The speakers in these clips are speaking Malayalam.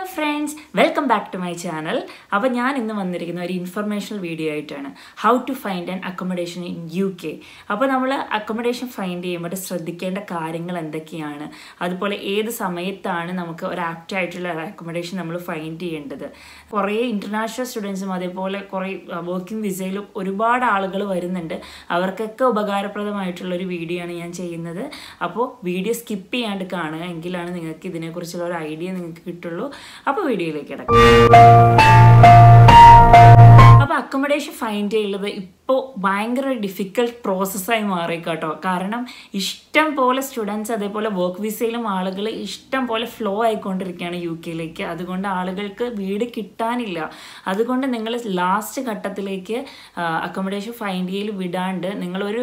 Hello friends, welcome back to my channel. അപ്പോൾ ഞാൻ ഇന്ന് വന്നിരിക്കുന്ന ഒരു ഇൻഫർമേഷണൽ വീഡിയോ ആയിട്ടാണ് how to find an accommodation in UK. അപ്പോൾ നമ്മൾ അക്കോമഡേഷൻ ഫൈൻഡ് ചെയ്യുമ്പോൾ ശ്രദ്ധിക്കേണ്ട കാര്യങ്ങൾ എന്തൊക്കെയാണ്, അതുപോലെ ഏത് സമയത്താണ് നമുക്ക് ഒരു ആപ്റ്റ് ആയിട്ടുള്ള അക്കോമഡേഷൻ നമ്മൾ ഫൈൻഡ് ചെയ്യേണ്ടത്. കുറേ ഇൻ്റർനാഷണൽ സ്റ്റുഡൻസും അതേപോലെ കുറേ വർക്കിംഗ് വിസയിലും ഒരുപാട് ആളുകൾ വരുന്നുണ്ട്. അവർക്കൊക്കെ ഉപകാരപ്രദമായിട്ടുള്ളൊരു വീഡിയോ ആണ് ഞാൻ ചെയ്യുന്നത്. അപ്പോൾ വീഡിയോ സ്കിപ്പ് ചെയ്യാണ്ട് കാണുക, എങ്കിലാണ് നിങ്ങൾക്ക് ഇതിനെക്കുറിച്ചുള്ള ഒരു ഐഡിയ നിങ്ങൾക്ക് കിട്ടുള്ളൂ. അപ്പോൾ വീഡിയോയിലേക്ക് കിടക്കാം. അപ്പോൾ അക്കോമഡേഷൻ ഫൈൻഡ് ചെയ്യുന്നത് ഇപ്പോൾ ഭയങ്കര ഡിഫിക്കൽട്ട് പ്രോസസ്സായി മാറിക്കേട്ടോ. കാരണം ഇഷ്ടം പോലെ സ്റ്റുഡൻസ് അതേപോലെ വർക്ക് വിസയിലും ആളുകൾ ഇഷ്ടം പോലെ ഫ്ലോ ആയിക്കൊണ്ടിരിക്കുകയാണ് UK. അതുകൊണ്ട് ആളുകൾക്ക് വീട് കിട്ടാനില്ല. അതുകൊണ്ട് നിങ്ങൾ ലാസ്റ്റ് ഘട്ടത്തിലേക്ക് അക്കോമഡേഷൻ ഫൈൻഡ് ചെയ്യൽ വിടാണ്ട് നിങ്ങളൊരു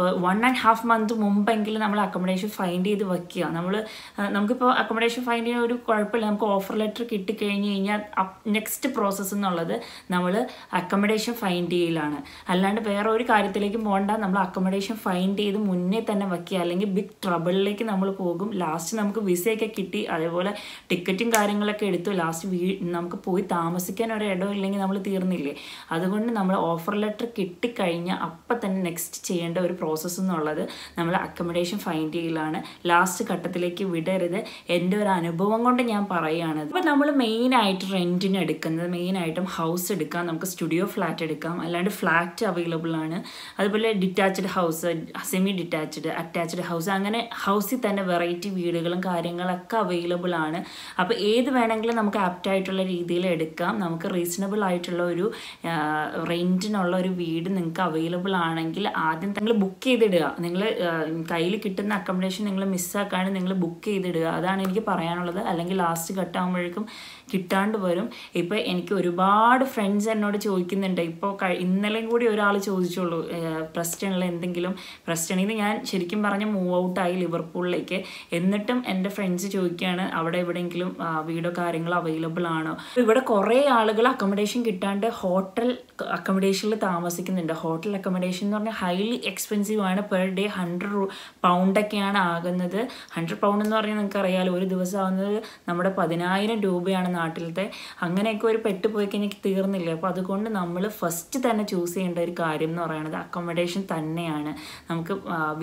1.5 month മുമ്പെങ്കിലും നമ്മൾ അക്കോമഡേഷൻ ഫൈൻഡ് ചെയ്ത് വയ്ക്കുക. നമുക്കിപ്പോൾ അക്കോമഡേഷൻ ഫൈൻഡ് ചെയ്യാൻ ഒരു കുഴപ്പമില്ല. നമുക്ക് ഓഫർ ലെറ്റർ കിട്ടിക്കഴിഞ്ഞ് കഴിഞ്ഞാൽ നെക്സ്റ്റ് പ്രോസസ്സ് എന്നുള്ളത് നമ്മൾ അക്കോമഡേഷൻ ഫൈൻഡ് ചെയ്യലാണ്. അല്ലാണ്ട് വേറെ ഒരു കാര്യത്തിലേക്കും പോകണ്ട. നമ്മൾ അക്കോമഡേഷൻ ഫൈൻഡ് ചെയ്ത് മുന്നേ തന്നെ വയ്ക്കുക, അല്ലെങ്കിൽ ബിഗ് ട്രബിളിലേക്ക് നമ്മൾ പോകും. ലാസ്റ്റ് നമുക്ക് വിസയൊക്കെ കിട്ടി, അതേപോലെ ടിക്കറ്റും കാര്യങ്ങളൊക്കെ എടുത്തു, ലാസ്റ്റ് നമുക്ക് പോയി താമസിക്കാൻ ഒരു ഇടം ഇല്ലെങ്കിൽ നമ്മൾ തീർന്നില്ലേ. അതുകൊണ്ട് നമ്മൾ ഓഫർ ലെറ്റർ കിട്ടിക്കഴിഞ്ഞാൽ അപ്പം തന്നെ നെക്സ്റ്റ് ചെയ്യേണ്ട ഒരു പ്രോസസ്സ് എന്നുള്ളത് നമ്മൾ അക്കോമഡേഷൻ ഫൈൻഡ് ചെയ്യലാണ്. ലാസ്റ്റ് ഘട്ടത്തിലേക്ക് വിടരുത്. എൻ്റെ ഒരു അനുഭവം കൊണ്ട് ഞാൻ പറയുകയാണ്. അപ്പോൾ നമ്മൾ മെയിനായിട്ട് റെൻറ്റിന് എടുക്കുന്നത്, മെയിനായിട്ടും ഹൗസ് എടുക്കാം. നമുക്ക് സ്റ്റുഡിയോ ഫ്ലാറ്റ് എടുക്കാം, അല്ലാണ്ട് ഫ്ലാറ്റ് അവൈലബിൾ ആണ്. അതുപോലെ detached house, semi detached, attached house, അങ്ങനെ ഹൗസിൽ തന്നെ വെറൈറ്റി വീടുകളും കാര്യങ്ങളൊക്കെ അവൈലബിൾ ആണ്. അപ്പോൾ ഏത് വേണമെങ്കിലും നമുക്ക് ആപ്റ്റായിട്ടുള്ള രീതിയിൽ എടുക്കാം. നമുക്ക് റീസണബിൾ ആയിട്ടുള്ള ഒരു റെൻറ്റിനുള്ള ഒരു വീട് നിങ്ങൾക്ക് അവൈലബിൾ ആണെങ്കിൽ ആദ്യം നിങ്ങൾ ബുക്ക് ചെയ്തിടുക. നിങ്ങൾ കയ്യിൽ കിട്ടുന്ന അക്കോമഡേഷൻ നിങ്ങൾ മിസ്സാക്കാണ്ട് നിങ്ങൾ ബുക്ക് ചെയ്തിടുക. അതാണ് എനിക്ക് പറയാനുള്ളത്. അല്ലെങ്കിൽ ലാസ്റ്റ് ഘട്ടമാകുമ്പോഴേക്കും കിട്ടാണ്ട് വരും. ഇപ്പോൾ എനിക്ക് ഒരുപാട് ഫ്രണ്ട്സ് എന്നോട് ചോദിക്കുന്നുണ്ട്. ഇപ്പോൾ ഇന്നലെയും കൂടി ഒരാൾ ചോദിച്ചുള്ളൂ, പ്രസ്റ്റണിൽ എന്തെങ്കിലും, പ്രസ്റ്റണിൽ നിന്ന് ഞാൻ ശരിക്കും പറഞ്ഞ മൂവ് ഔട്ടായി ലിവർപൂളിലേക്ക്. എന്നിട്ടും എൻ്റെ ഫ്രണ്ട്സ് ചോദിക്കുകയാണ് അവിടെ എവിടെയെങ്കിലും വീടോ കാര്യങ്ങളോ അവൈലബിൾ ആണോ. ഇവിടെ കുറേ ആളുകൾ അക്കോമഡേഷൻ കിട്ടാണ്ട് ഹോട്ടൽ അക്കോമഡേഷനിൽ താമസിക്കുന്നുണ്ട്. ഹോട്ടൽ അക്കോമഡേഷൻ എന്ന് പറഞ്ഞാൽ ഹൈലി എക്സ്പെൻസീവ് ആണ്. പെർ ഡേ 100 പൗണ്ടൊക്കെയാണ് ആകുന്നത്. 100 പൗണ്ട് എന്ന് പറഞ്ഞാൽ നിങ്ങൾക്ക് അറിയാമല്ലോ, ഒരു ദിവസം ആകുന്നത് നമ്മുടെ 10,000 രൂപയാണ് നാട്ടിലത്തെ. അങ്ങനെയൊക്കെ ഒരു പെട്ടുപോയി കഴിഞ്ഞാൽ തീർന്നില്ല. അപ്പോൾ അതുകൊണ്ട് നമ്മൾ ഫസ്റ്റ് തന്നെ ചൂസ് ചെയ്യേണ്ട ഒരു കാര്യം എന്ന് പറയുന്നത് അക്കോമഡേഷൻ തന്നെയാണ്. നമുക്ക്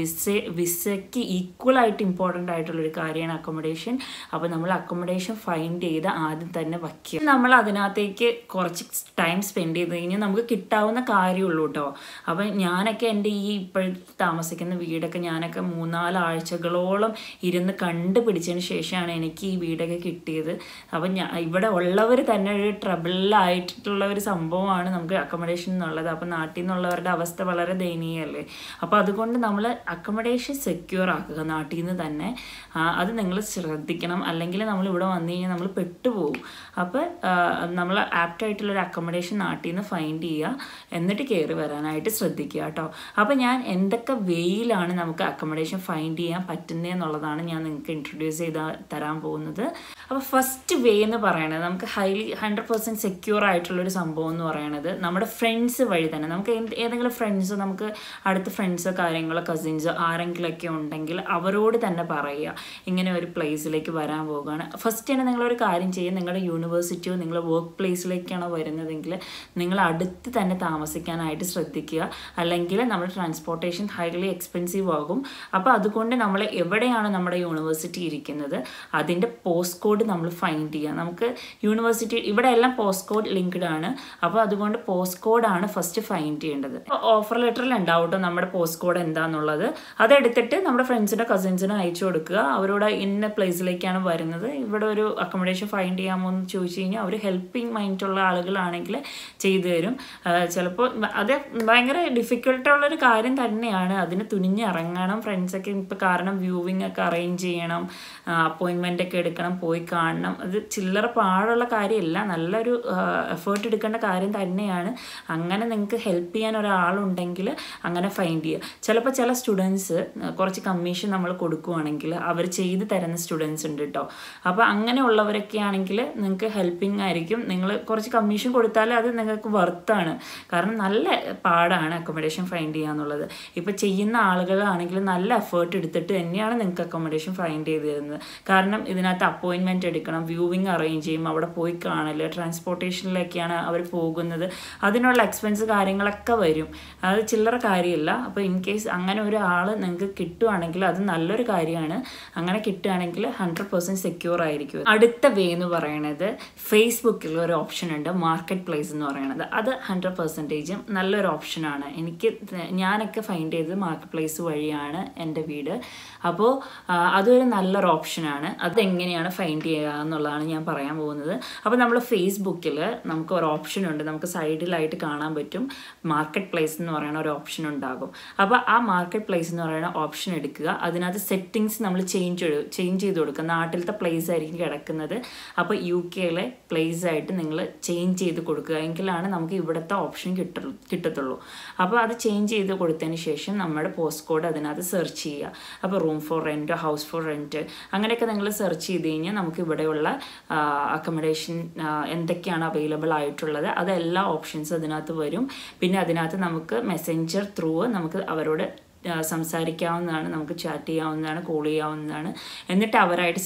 വിസയ്ക്ക് ഈക്വലായിട്ട് ഇമ്പോർട്ടൻ്റ് ആയിട്ടുള്ളൊരു കാര്യമാണ് അക്കോമഡേഷൻ. അപ്പോൾ നമ്മൾ അക്കോമഡേഷൻ ഫൈൻഡ് ചെയ്ത് ആദ്യം തന്നെ വയ്ക്കുക. നമ്മൾ അതിനകത്തേക്ക് കുറച്ച് ടൈം സ്പെൻഡ് ചെയ്ത് കഴിഞ്ഞാൽ നമുക്ക് കിട്ടാവുന്ന കാര്യമുള്ളൂ കേട്ടോ. അപ്പം ഞാനൊക്കെ എൻ്റെ ഈ ഇപ്പോഴത്തെ താമസിക്കുന്ന വീടൊക്കെ ഞാനൊക്കെ 3-4 ആഴ്ചകളോളം ഇരുന്ന് കണ്ടുപിടിച്ചതിന് ശേഷമാണ് എനിക്ക് ഈ വീടൊക്കെ കിട്ടിയത്. അപ്പം ഇവിടെ ഉള്ളവർ തന്നെ ഒരു ട്രബിളിലായിട്ടുള്ള ഒരു സംഭവമാണ് നമുക്ക് അക്കോമഡേഷൻ എന്നുള്ളത്. അപ്പം നാട്ടിൽ നിന്നുള്ളവരുടെ അവസ്ഥ വളരെ ദയനീയമല്ലേ. അപ്പോൾ അതുകൊണ്ട് നമ്മൾ അക്കോമഡേഷൻ സെക്യൂർ ആക്കുക നാട്ടിൽ നിന്ന് തന്നെ. അത് നിങ്ങൾ ശ്രദ്ധിക്കണം. അല്ലെങ്കിൽ നമ്മൾ ഇവിടെ വന്നു കഴിഞ്ഞാൽ നമ്മൾ പെട്ടുപോകും. അപ്പോൾ നമ്മൾ ആപ്റ്റായിട്ടുള്ളൊരു അക്കോമഡേഷൻ നാട്ടിൽ നിന്ന് ഫൈൻഡ് ചെയ്യുക, എന്നിട്ട് കയറി വരാനായിട്ട് ശ്രദ്ധിക്കുക കേട്ടോ. അപ്പോൾ ഞാൻ എന്തൊക്കെ വേയിലാണ് നമുക്ക് അക്കോമഡേഷൻ ഫൈൻഡ് ചെയ്യാൻ പറ്റുന്നതെന്നുള്ളതാണ് ഞാൻ നിങ്ങൾക്ക് ഇൻട്രൊഡ്യൂസ് ചെയ്ത് തരാൻ പോകുന്നത്. അപ്പോൾ ഫസ്റ്റ് വേ എന്ന് പറയുന്നത് നമുക്ക് 100% സെക്യൂർ ആയിട്ടുള്ളൊരു സംഭവം എന്ന് പറയുന്നത് നമ്മുടെ ഫ്രണ്ട്സ് വഴി തന്നെ. നമുക്ക് ഏതെങ്കിലും ഫ്രണ്ട്സോ, നമുക്ക് അടുത്ത ഫ്രണ്ട്സോ കാര്യങ്ങളോ കസിൻസോ ആരെങ്കിലുമൊക്കെ ഉണ്ടെങ്കിൽ അവരോട് തന്നെ പറയുക, ഇങ്ങനെ ഒരു പ്ലേസിലേക്ക് വരാൻ പോകുകയാണ്. ഫസ്റ്റ് തന്നെ നിങ്ങളൊരു കാര്യം ചെയ്യുക, നിങ്ങളുടെ യൂണിവേഴ്സിറ്റിയോ നിങ്ങളുടെ വർക്ക് പ്ലേസിലേക്കാണോ വരുന്നതെങ്കിൽ നിങ്ങൾ അടുത്ത് തന്നെ താമസിക്കാനായിട്ട് ശ്രദ്ധിക്കുക. അല്ലെങ്കിൽ നമ്മുടെ ട്രാൻസ്പോർട്ടേഷൻ ഹൈലി എക്സ്പെൻസീവ് ആകും. അപ്പോൾ അതുകൊണ്ട് നമ്മൾ എവിടെയാണ് നമ്മുടെ യൂണിവേഴ്സിറ്റി ഇരിക്കുന്നത് അതിൻ്റെ പോസ്റ്റ് കോഡ് നമ്മൾ ഫൈൻഡ് ചെയ്യുക. നമുക്ക് യൂണിവേഴ്സിറ്റി ഇവിടെ എല്ലാം പോസ്റ്റ് കോഡ് ലിങ്ക്ഡ് ആണ്. അപ്പോൾ അതുകൊണ്ട് പോസ്റ്റ് കോഡാണ് ഫസ്റ്റ് ഫൈൻഡ് ചെയ്യേണ്ടത്. ഓഫർ ലെറ്ററിൽ ഉണ്ടാവട്ടോ നമ്മുടെ പോസ്റ്റ് കോഡ് എന്താണെന്നുള്ളത്. അതെടുത്തിട്ട് നമ്മുടെ ഫ്രണ്ട്സിനോ കസിൻസിനോ അയച്ചു കൊടുക്കുക. അവരോട് ഇന്ന പ്ലേസിലേക്കാണ് വരുന്നത്, ഇവിടെ ഒരു അക്കോമഡേഷൻ ഫൈൻഡ് ചെയ്യാമോ എന്ന് ചോദിച്ചു കഴിഞ്ഞാൽ അവർ ഹെൽപ്പിംഗ് മൈൻഡുള്ള ആളുകളാണെങ്കിൽ ചെയ്തു തരും. ചിലപ്പോൾ അത് ഭയങ്കര ഡിഫിക്കൽട്ടുള്ളൊരു കാര്യം തന്നെയാണ്. അതിന് തുനിഞ്ഞിറങ്ങണം ഫ്രണ്ട്സൊക്കെ. ഇപ്പോൾ കാരണം വ്യൂവിംഗ് ഒക്കെ അറേഞ്ച് ചെയ്യണം, അപ്പോയിൻമെൻ്റ് ഒക്കെ എടുക്കണം, പോയി കാണണം. അത് ചില്ലറ പാടുള്ള കാര്യമല്ല, നല്ലൊരു എഫേർട്ട് എടുക്കേണ്ട കാര്യം തന്നെയാണ്. അങ്ങനെ നിങ്ങൾക്ക് ഹെൽപ്പ് ചെയ്യാൻ ഒരാളുണ്ടെങ്കിൽ അങ്ങനെ ഫൈൻഡ് ചെയ്യുക. ചിലപ്പോൾ ചില സ്റ്റുഡൻസ് കുറച്ച് കമ്മീഷൻ നമ്മൾ കൊടുക്കുകയാണെങ്കിൽ അവർ ചെയ്ത് തരുന്ന സ്റ്റുഡൻസ് ഉണ്ട് കേട്ടോ. അപ്പോൾ അങ്ങനെയുള്ളവരൊക്കെ ആണെങ്കിൽ നിങ്ങൾക്ക് ഹെൽപ്പിംഗ് ആയിരിക്കും. നിങ്ങൾ കുറച്ച് കമ്മീഷൻ കൊടുത്താൽ അത് നിങ്ങൾക്ക് വർത്താണ്. കാരണം നല്ല പാടാണ് അക്കോമഡേഷൻ ഫൈൻഡ് ചെയ്യുക എന്നുള്ളത്. ഇപ്പോൾ ചെയ്യുന്ന ആളുകളാണെങ്കിൽ നല്ല എഫേർട്ട് എടുത്തിട്ട് തന്നെയാണ് നിങ്ങൾക്ക് അക്കോമഡേഷൻ ഫൈൻഡ് ചെയ്ത് തരുന്നത്. കാരണം ഇതിനകത്ത് അപ്പോയിൻമെൻറ്റ് അപ്പോയിൻമെൻറ്റ് എടുക്കണം, വ്യൂവിങ് അറേഞ്ച് ചെയ്യും, അവിടെ പോയി കാണൽ, ട്രാൻസ്പോർട്ടേഷനിലൊക്കെയാണ് അവർ പോകുന്നത്, അതിനുള്ള എക്സ്പെൻസ് കാര്യങ്ങളൊക്കെ വരും. അത് ചില്ലറ കാര്യമില്ല. അപ്പോൾ ഇൻ കേസ് അങ്ങനെ ഒരാൾ നിങ്ങൾക്ക് കിട്ടുവാണെങ്കിൽ അത് നല്ലൊരു കാര്യമാണ്. അങ്ങനെ കിട്ടുകയാണെങ്കിൽ 100% സെക്യൂർ ആയിരിക്കും. അടുത്ത വേ എന്ന് പറയുന്നത് ഫേസ്ബുക്കിൽ ഒരു ഓപ്ഷൻ ഉണ്ട്, മാർക്കറ്റ് പ്ലേസ് എന്ന് പറയുന്നത്. അത് 100% നല്ലൊരു ഓപ്ഷനാണ്. ഞാനൊക്കെ ഫൈൻഡ് ചെയ്തത് മാർക്കറ്റ് പ്ലേസ് വഴിയാണ് എൻ്റെ വീട്. അപ്പോൾ അതൊരു നല്ലൊരു ഓപ്ഷനാണ്. അതെങ്ങനെയാണ് ഫൈൻഡ് ചെയ്യുക എന്നുള്ളതാണ് ഞാൻ പറയാൻ പോകുന്നത്. അപ്പോൾ നമ്മൾ ഫേസ്ബുക്കിൽ നമുക്ക് ഒരു ഓപ്ഷൻ ഉണ്ട്, നമുക്ക് സൈഡിലായിട്ട് കാണാൻ പറ്റും മാർക്കറ്റ് പ്ലേസ് എന്ന് പറയുന്ന ഒരു ഓപ്ഷൻ ഉണ്ടാകും. അപ്പോൾ ആ മാർക്കറ്റ് പ്ലേസ് എന്ന് പറയുന്ന ഓപ്ഷൻ എടുക്കുക. അതിനകത്ത് സെറ്റിങ്സ് നമ്മൾ ചേഞ്ച് ചെയ്ത് കൊടുക്കുക. നാട്ടിലത്തെ പ്ലേസ് ആയിരിക്കും കിടക്കുന്നത്, അപ്പോൾ UK പ്ലേസ് ആയിട്ട് നിങ്ങൾ ചേഞ്ച് ചെയ്ത് കൊടുക്കുക. എങ്കിലാണ് നമുക്ക് ഇവിടുത്തെ ഓപ്ഷൻ കിട്ടത്തുള്ളൂ. അപ്പോൾ അത് ചേഞ്ച് ചെയ്ത് കൊടുത്തതിന് ശേഷം നമ്മുടെ പോസ്റ്റ് കോഡ് അതിനകത്ത് സെർച്ച് ചെയ്യുക. അപ്പോൾ room for rent, house for rent, അങ്ങനെയൊക്കെ നിങ്ങൾ സെർച്ച് ചെയ്ത് കഴിഞ്ഞാൽ നമുക്ക് ഇവിടെയുള്ള അക്കോമഡേഷൻ എന്തൊക്കെയാണ് അവൈലബിൾ ആയിട്ടുള്ളത് അതെല്ലാ ഓപ്ഷൻസ് അതിനകത്ത് വരും. പിന്നെ അതിനകത്ത് നമുക്ക് മെസ്സഞ്ചർ ത്രൂ നമുക്ക് അവരോട് സംസാരിക്കാവുന്നതാണ്, നമുക്ക് ചാറ്റ് ചെയ്യാവുന്നതാണ്, കോൾ ചെയ്യാവുന്നതാണ്. എന്നിട്ട് അവരായിട്ട്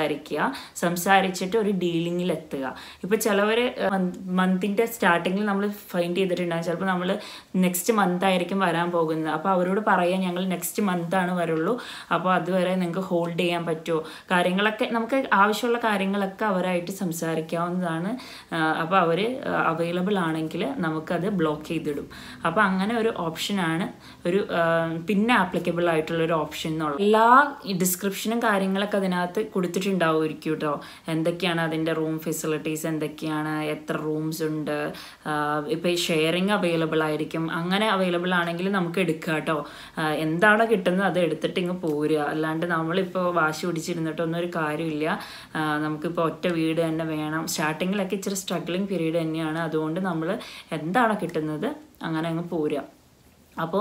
സംസാരിച്ചിട്ട് ഒരു ഡീലിങ്ങിൽ എത്തുക. ഇപ്പോൾ ചിലവർ മന്തിൻ്റെ സ്റ്റാർട്ടിങ്ങിൽ നമ്മൾ ഫൈൻഡ് ചെയ്തിട്ടുണ്ടാകും, ചിലപ്പോൾ നമ്മൾ നെക്സ്റ്റ് മന്ത് ആയിരിക്കും വരാൻ പോകുന്നത്. അപ്പോൾ അവരോട് പറയാം ഞങ്ങൾ നെക്സ്റ്റ് മന്താണ് വരുള്ളൂ, അപ്പോൾ അതുവരെ നിങ്ങൾക്ക് ഹോൾഡ് ചെയ്യാൻ പറ്റുമോ, കാര്യങ്ങളൊക്കെ നമുക്ക് ആവശ്യമുള്ള കാര്യങ്ങളൊക്കെ അവരായിട്ട് സംസാരിക്കാവുന്നതാണ്. അപ്പോൾ അവർ അവൈലബിൾ ആണെങ്കിൽ നമുക്കത് ബ്ലോക്ക് ചെയ്തിടും. അപ്പോൾ അങ്ങനെ ഒരു ഓപ്ഷനാണ് ഒരു പിന്നെ ആപ്ലിക്കബിൾ ആയിട്ടുള്ളൊരു ഓപ്ഷൻ എന്നുള്ളത്. എല്ലാ ഡിസ്ക്രിപ്ഷനും കാര്യങ്ങളൊക്കെ അതിനകത്ത് കൊടുത്തിട്ടുണ്ടാവുമായിരിക്കും കേട്ടോ. എന്തൊക്കെയാണ് അതിൻ്റെ റൂം ഫെസിലിറ്റീസ്, എന്തൊക്കെയാണ്, എത്ര റൂംസ് ഉണ്ട്, ഇപ്പോൾ ഈ ഷെയറിങ് അവൈലബിൾ ആയിരിക്കും. അങ്ങനെ അവൈലബിൾ ആണെങ്കിൽ നമുക്ക് എടുക്കുക കേട്ടോ. എന്താണോ കിട്ടുന്നത് അത് എടുത്തിട്ട് ഇങ്ങ് പോരുക. അല്ലാണ്ട് നമ്മളിപ്പോൾ വാശി പിടിച്ചിരുന്നിട്ടൊന്നും ഒരു കാര്യമില്ല. നമുക്കിപ്പോൾ ഒറ്റ വീട് തന്നെ വേണം. സ്റ്റാർട്ടിങ്ങിലൊക്കെ ഇച്ചിരി സ്ട്രഗ്ലിങ് പീരീഡ് തന്നെയാണ്. അതുകൊണ്ട് നമ്മൾ എന്താണോ കിട്ടുന്നത് അങ്ങനെ അങ്ങ് പോരുക. അപ്പോൾ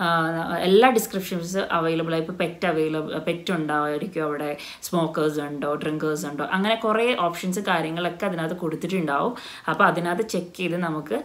എല്ലാ ഡിസ്ക്രിപ്ഷൻസ് അവൈലബിൾ ആയി. ഇപ്പോൾ പെറ്റ് ഉണ്ടാവുമായിരിക്കും അവിടെ, സ്മോക്കേഴ്സ് ഉണ്ടോ, ഡ്രിങ്കേഴ്സ് ഉണ്ടോ, അങ്ങനെ കുറേ ഓപ്ഷൻസ് കാര്യങ്ങളൊക്കെ അതിനകത്ത് കൊടുത്തിട്ടുണ്ടാവും. അപ്പോൾ അതിനകത്ത് ചെക്ക് ചെയ്ത് നമുക്ക്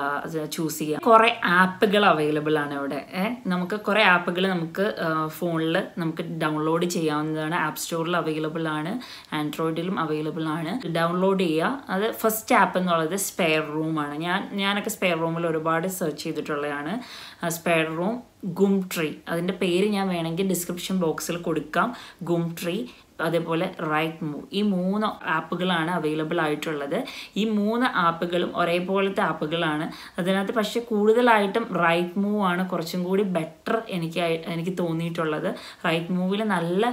ചൂസ് ചെയ്യാം. കുറേ ആപ്പുകൾ അവൈലബിൾ ആണ് ഇവിടെ. നമുക്ക് കുറേ ആപ്പുകൾ നമുക്ക് ഫോണിൽ നമുക്ക് ഡൗൺലോഡ് ചെയ്യാവുന്നതാണ്. ആപ്പ് സ്റ്റോറിൽ അവൈലബിൾ ആണ്, ആൻഡ്രോയിഡിലും അവൈലബിൾ ആണ്. ഡൗൺലോഡ് ചെയ്യുക. അത് ഫസ്റ്റ് ആപ്പ് എന്നുള്ളത് സ്പെയർ റൂമാണ്. ഞാനൊക്കെ സ്പെയർ റൂമിൽ ഒരുപാട് സെർച്ച് ചെയ്തിട്ടുള്ളതാണ്. സ്പെയർ റൂം, ഗും ട്രീ, അതിൻ്റെ പേര് ഞാൻ വേണമെങ്കിൽ ഡിസ്ക്രിപ്ഷൻ ബോക്സിൽ കൊടുക്കാം. ഗും ട്രീ, അതേപോലെ റൈറ്റ് മൂവ്, ഈ 3 ആപ്പുകളാണ് അവൈലബിൾ ആയിട്ടുള്ളത്. ഈ 3 ആപ്പുകളും ഒരേപോലത്തെ ആപ്പുകളാണ്. അതിനകത്ത് പക്ഷേ കൂടുതലായിട്ടും റൈറ്റ് മൂവ് ആണ് കുറച്ചും കൂടി ബെറ്റർ എനിക്ക് തോന്നിയിട്ടുള്ളത്. റൈറ്റ് മൂവിൽ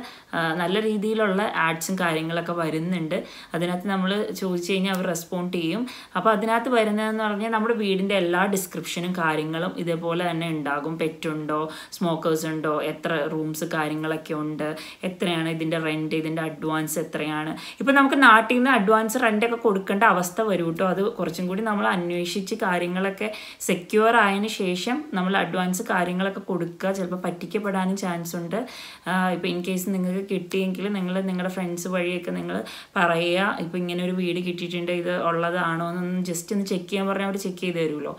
നല്ല രീതിയിലുള്ള ആഡ്സും കാര്യങ്ങളൊക്കെ വരുന്നുണ്ട്. അതിനകത്ത് നമ്മൾ ചോദിച്ചു കഴിഞ്ഞാൽ അവർ റെസ്പോണ്ട് ചെയ്യും. അപ്പോൾ അതിനകത്ത് വരുന്നതെന്ന് പറഞ്ഞാൽ നമ്മുടെ വീടിൻ്റെ എല്ലാ ഡിസ്ക്രിപ്ഷനും കാര്യങ്ങളും ഇതേപോലെ തന്നെ ഉണ്ടാകും. പെറ്റുണ്ടോ, സ്മോക്കേഴ്സ് ഉണ്ടോ, എത്ര റൂംസ് കാര്യങ്ങളൊക്കെ ഉണ്ട്, എത്രയാണ് ഇതിൻ്റെ റെൻറ്റ്, ഇതിൻ്റെ അഡ്വാൻസ് എത്രയാണ്. ഇപ്പം നമുക്ക് നാട്ടിൽ നിന്ന് അഡ്വാൻസ് റെൻ്റൊക്കെ കൊടുക്കേണ്ട അവസ്ഥ വരും കേട്ടോ. അത് കുറച്ചും കൂടി നമ്മൾ അന്വേഷിച്ച് കാര്യങ്ങളൊക്കെ സെക്യൂർ ആയതിന് ശേഷം നമ്മൾ അഡ്വാൻസ് കാര്യങ്ങളൊക്കെ കൊടുക്കുക. ചിലപ്പോൾ പറ്റിക്കപ്പെടാനും ചാൻസ് ഉണ്ട്. ഇപ്പോൾ ഇൻ കേസ് നിങ്ങൾക്ക് കിട്ടിയെങ്കിൽ നിങ്ങളുടെ ഫ്രണ്ട്സ് വഴിയൊക്കെ നിങ്ങൾ പറയുക, ഇപ്പോൾ ഇങ്ങനെ ഒരു വീട് കിട്ടിയിട്ടുണ്ട്, ഇത് ഉള്ളതാണോ എന്നൊന്ന് ജസ്റ്റ് ഒന്ന് ചെക്ക് ചെയ്യാൻ പറഞ്ഞാൽ അവർ ചെക്ക് ചെയ്ത് തരുമല്ലോ.